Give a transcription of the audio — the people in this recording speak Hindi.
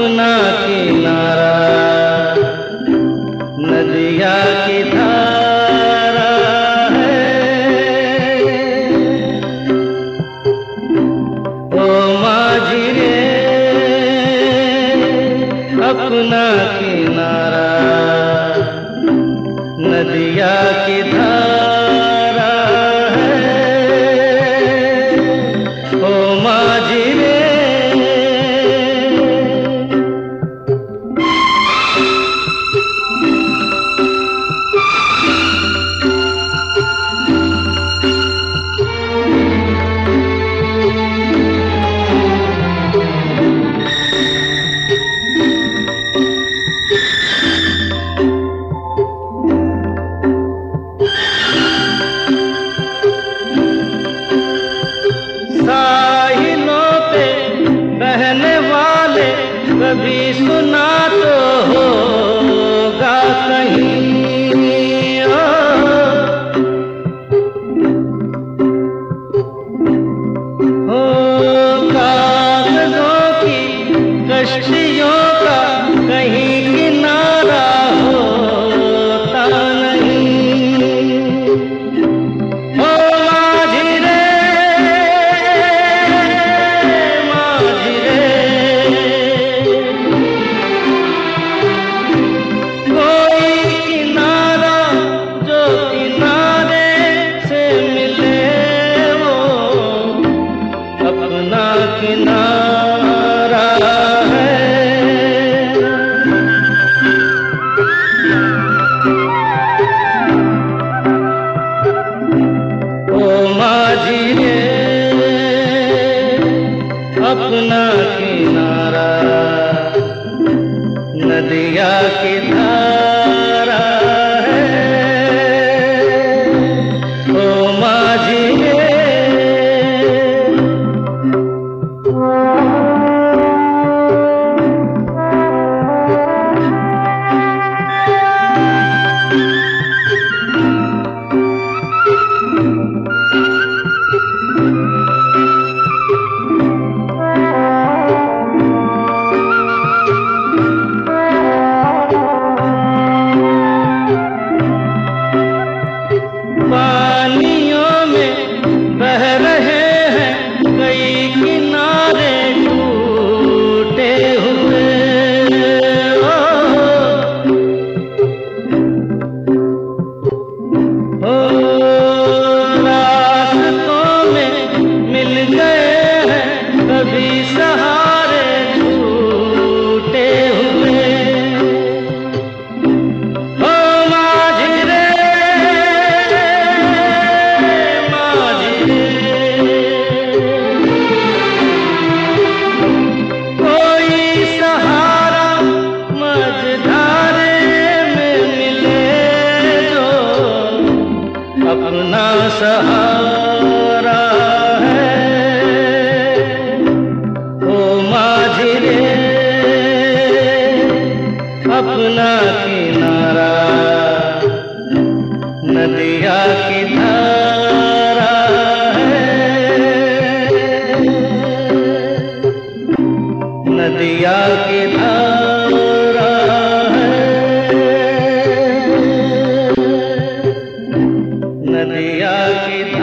अपना किनारा, नदिया की धारा है। ओ माझी रे अपना किनारा, नदिया की धारा है। ओ माझी रे साहिलों पे बहने वाले कभी सुना तो होगा कहीं। हो कागजों की कश्तियों का कहीं किनारा होता नहीं। हो माझी रे माझी रे, कोई किनारा जो किनारे से मिले वो अपना किनारा है। ओ माझी रे अपना किनारा, नदिया की धारा है। ओ माझी रे पानियों में बह रहे हैं कई किनारे टूटे हुए। ओ रास्तों में मिल गए हैं कभी सहारे छूटे हुए। ओ माझी रे कोई सहारा मझधारे में मिले जो अपना सहारा है। ओ माझी रे अपना किनारा, नदिया की धारा है। नदिया की धारा है। नदिया की धारा